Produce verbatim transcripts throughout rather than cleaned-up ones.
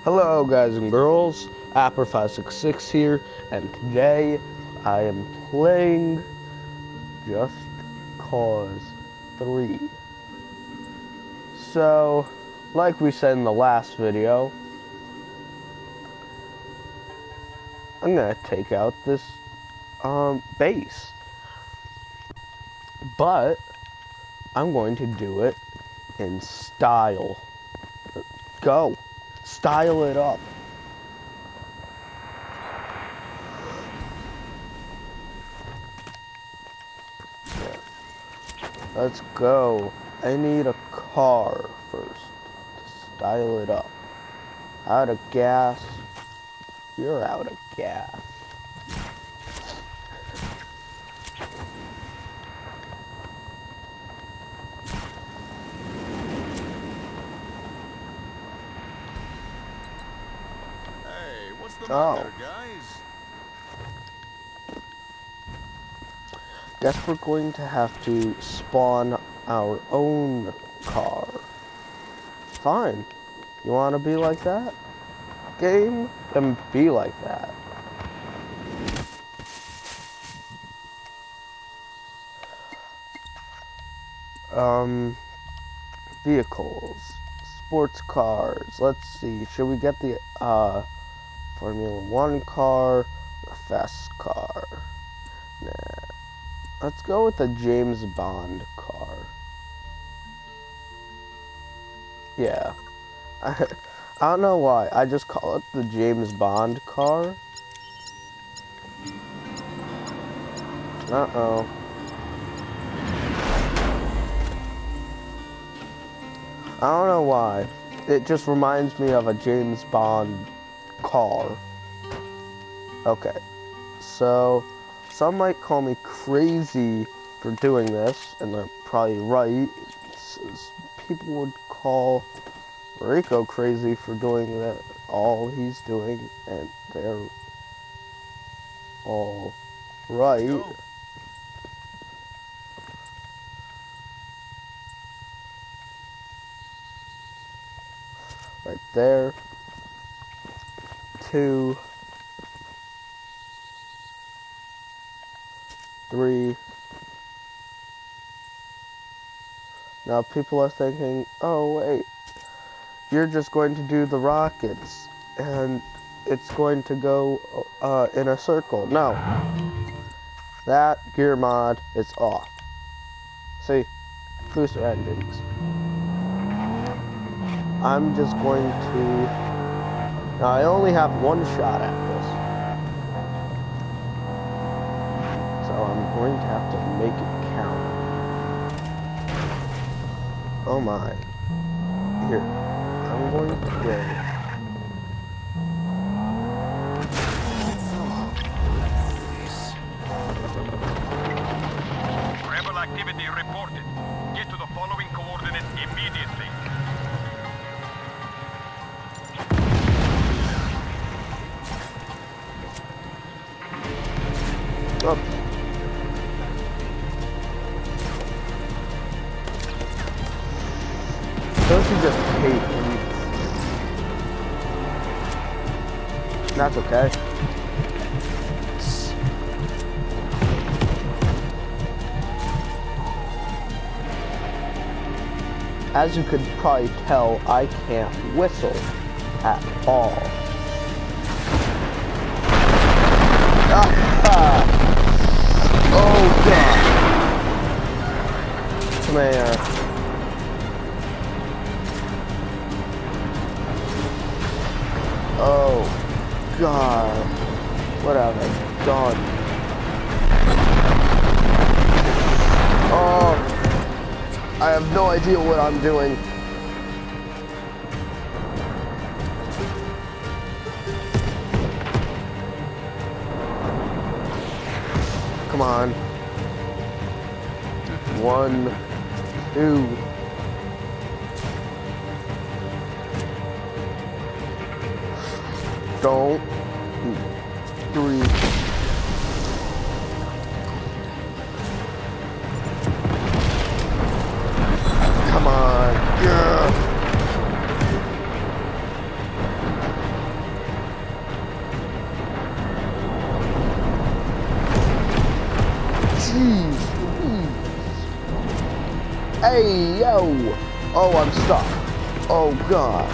Hello guys and girls, Apper five six six here, and today I am playing Just Cause three. So, like we said in the last video, I'm gonna take out this um, base, but I'm going to do it in style. Go! Style it up. Yeah. Let's go. I need a car first to style it up. Out of gas. You're out of gas. What's the Oh. matter, guys? Guess we're going to have to spawn our own car. Fine. You want to be like that? Game? Then be like that. Um, vehicles. Sports cars. Let's see. Should we get the, uh... Formula One car, the fast car. Nah. Let's go with the James Bond car. Yeah. I, I don't know why. I just call it the James Bond car. Uh-oh. I don't know why. It just reminds me of a James Bond car. Okay, so some might call me crazy for doing this, and they're probably right. People would call Rico crazy for doing that, all he's doing, and they're all right. Go. Right there. Two, three. Now people are thinking, oh wait, you're just going to do the rockets and it's going to go uh, in a circle. No, that gear mod is off. See, booster engines. I'm just going to. Now, I only have one shot at this, so I'm going to have to make it count. Oh my. Here, I'm going to go. Rebel activity reported. Get to the following coordinates immediately. Up. Don't you just hate me? That's okay. As you could probably tell, I can't whistle at all. Ah! Oh god. Come here. Oh god. What have I done? Oh, I have no idea what I'm doing. Come on. One, two. Don't. Three. Come on. Yeah. Hey, yo! Oh, I'm stuck. Oh, gosh.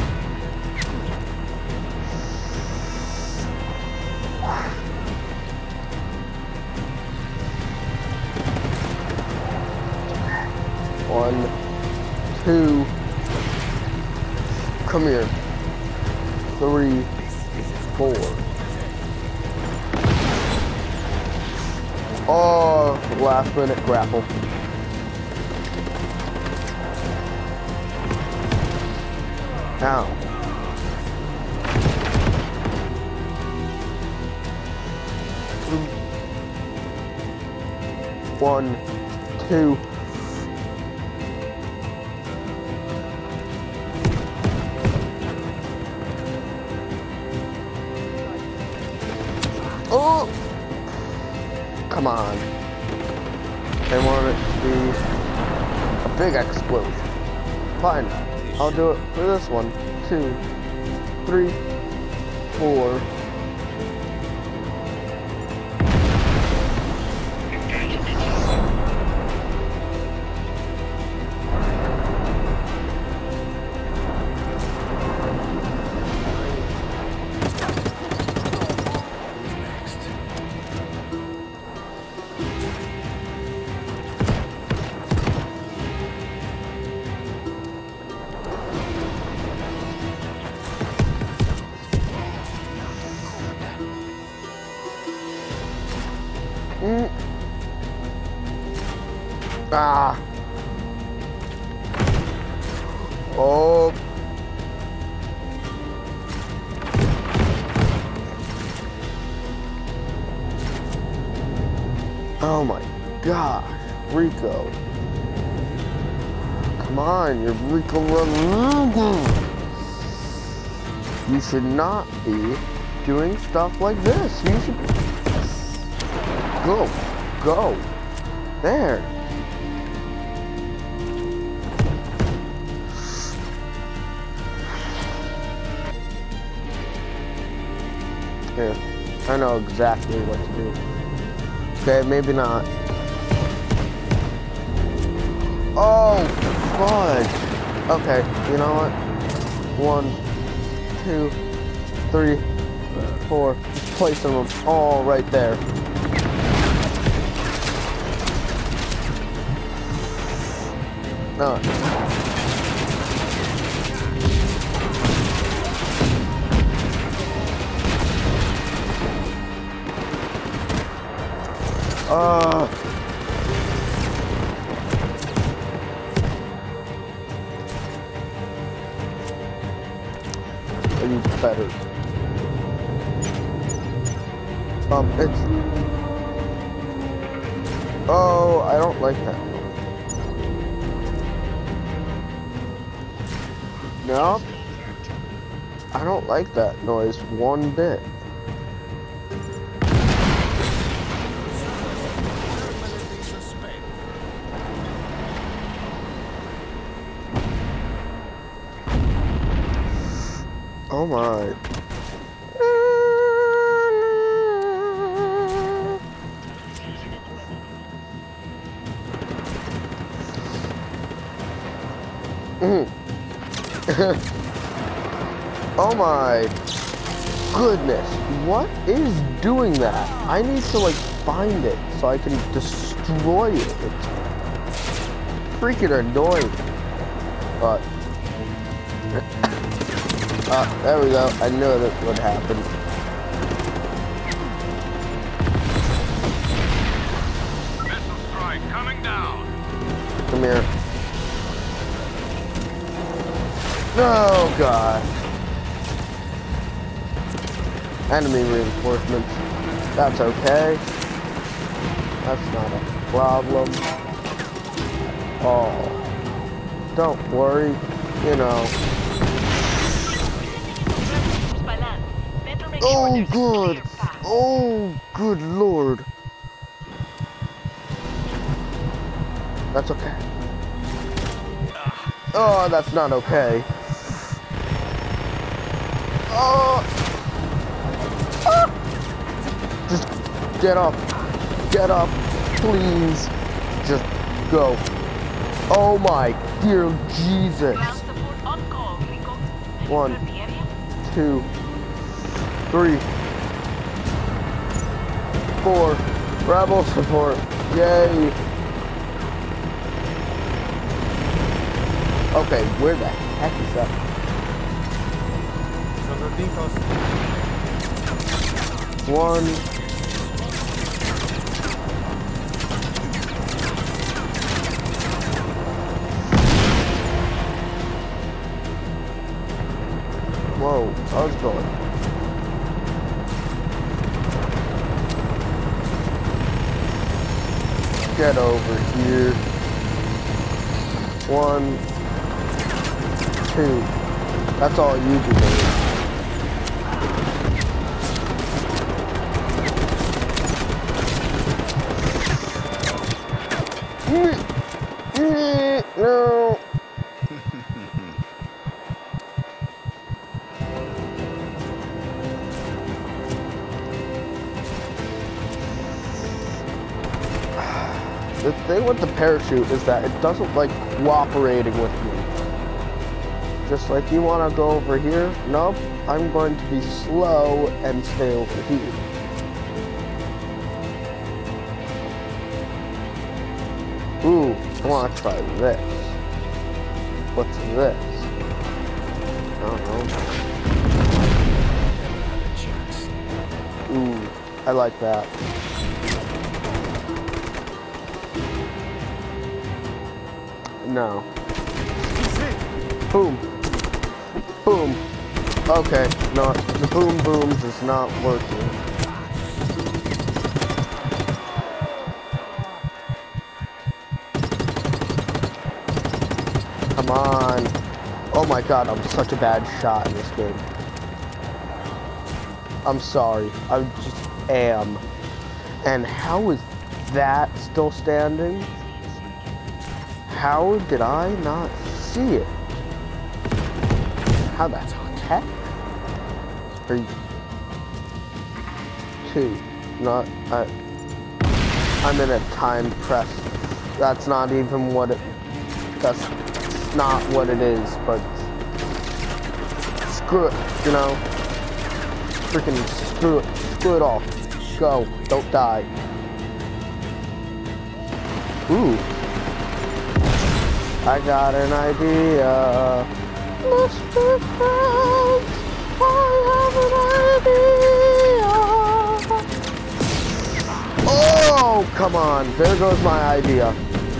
One, two, come here. Three, four. Oh, last minute grapple. Ow. One, two. Oh! Come on. They want it to be a big explosion. Fine. I'll do it for this one. Two, three, four. Mm. Ah. Oh. Oh my gosh, Rico. Come on, you're Rico Rodriguez. You should not be doing stuff like this. You should go, go. There. Here, I know exactly what to do. Okay, maybe not. Oh, fudge. Okay, you know what? One, two, three, four. Just placing them all right there. No. Uh. Are you better? Um, it's. Oh, I don't like that. No, I don't like that noise one bit. Oh my. Oh my goodness, what is doing that? I need to like find it so I can destroy it. It's freaking annoying. But uh, there we go. I knew that would happen. Missile strike coming down. Come here. Oh god. Enemy reinforcements. That's okay. That's not a problem. Oh. Don't worry. You know. Oh good. Oh good lord. That's okay. Oh, that's not okay. Oh. Ah. Just get up. Get up. Please. Just go. Oh my dear Jesus. Ground support on call, Rico. Any One. clear the area? Two, three, four. Rebel support. Yay. Okay, where the heck is that? One. Whoa, I was going. Get over here. One, two. That's all you do, baby. No. The thing with the parachute is that it doesn't like cooperating with me. Just like you want to go over here? Nope. I'm going to be slow and stay over here. Ooh, I want to try this. What's this? I don't know. Ooh, I like that. No. Boom. Boom. Okay, no, the boom booms is not working. Come on. Oh my god, I'm such a bad shot in this game. I'm sorry. I just am. And how is that still standing? How did I not see it? How the heck? Are you... Two. Not... I, I'm in a time press. That's not even what it... That's not what it is, but... Screw it, you know? Freaking screw it. Screw it all. Go. Don't die. Ooh. I got an idea. Mister Krabs, I have an idea. Oh, come on. There goes my idea.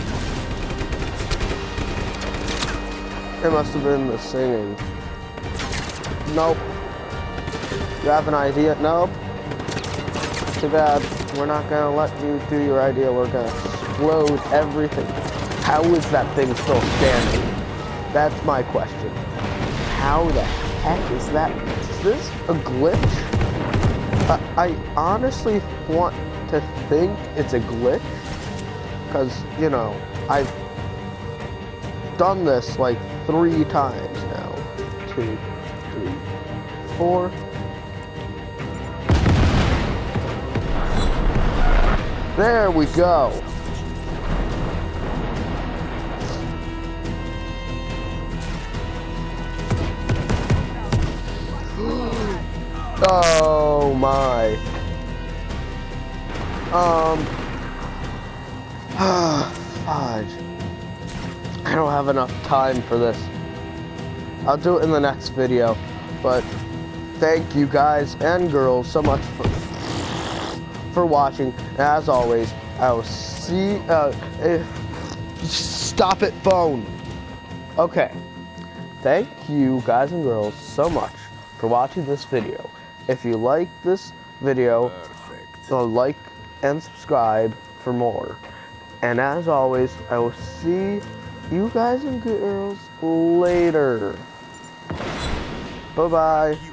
It must have been the singing. Nope. You have an idea? Nope. Too bad. We're not gonna let you do your idea. We're gonna explode everything. How is that thing still standing? That's my question. How the heck is that? Is this a glitch? Uh, I honestly want to think it's a glitch. Because, you know, I've done this like three times now. Two, three, four. There we go. Oh my. Um. Ah, fudge. I don't have enough time for this. I'll do it in the next video. But thank you guys and girls so much for for watching. And as always, I will see. Uh, if, stop it, phone. Okay. Thank you guys and girls so much for watching this video. If you like this video, uh, like and subscribe for more. And as always, I will see you guys and girls later. Bye-bye.